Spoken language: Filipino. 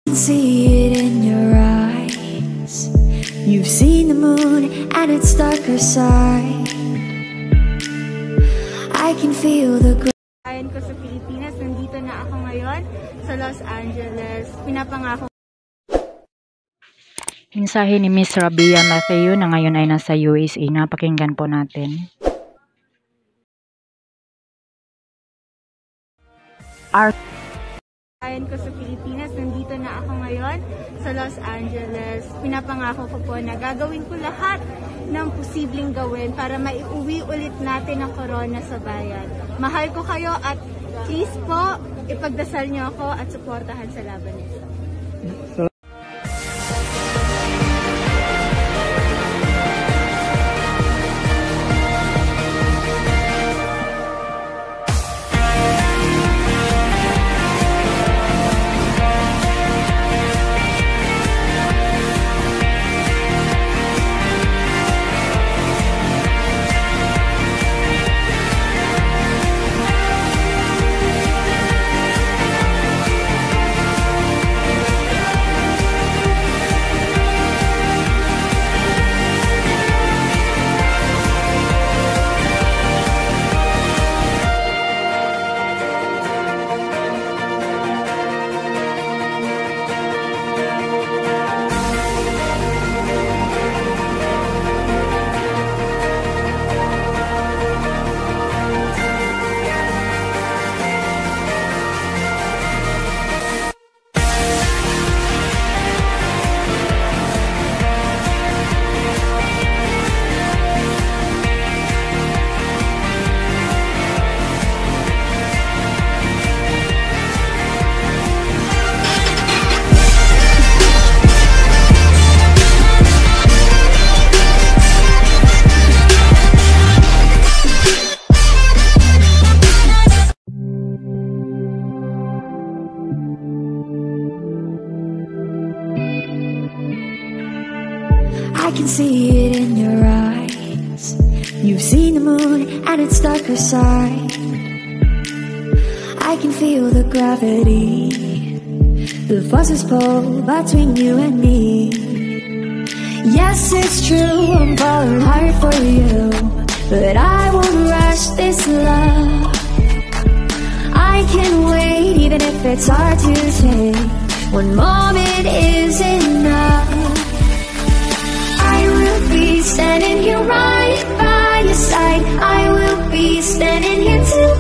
See it in your eyes. You've seen the moon and its darker side. I can feel the Ayon ko sa Pilipinas, nandito na ako ngayon sa Los Angeles. Pinapangako. Mensahe ni Miss Rabiya Mateo na ngayon ay nasa USA. Napakinggan po natin. Ayon ko sa Pilipinas, nandito na ako ngayon sa Los Angeles. Pinapangako ko po na gagawin ko lahat ng posibleng gawin para maiuwi ulit natin ang corona sa bayan. Mahal ko kayo at please po, ipagdasal niyo ako at suportahan sa laban nito. I can see it in your eyes. You've seen the moon and its darker side. I can feel the gravity. The forces pull between you and me. Yes, it's true, I'm falling hard for you, but I won't rush this love. I can wait even if it's hard to take. One moment is enough. Standing here right by your side, I will be standing here too.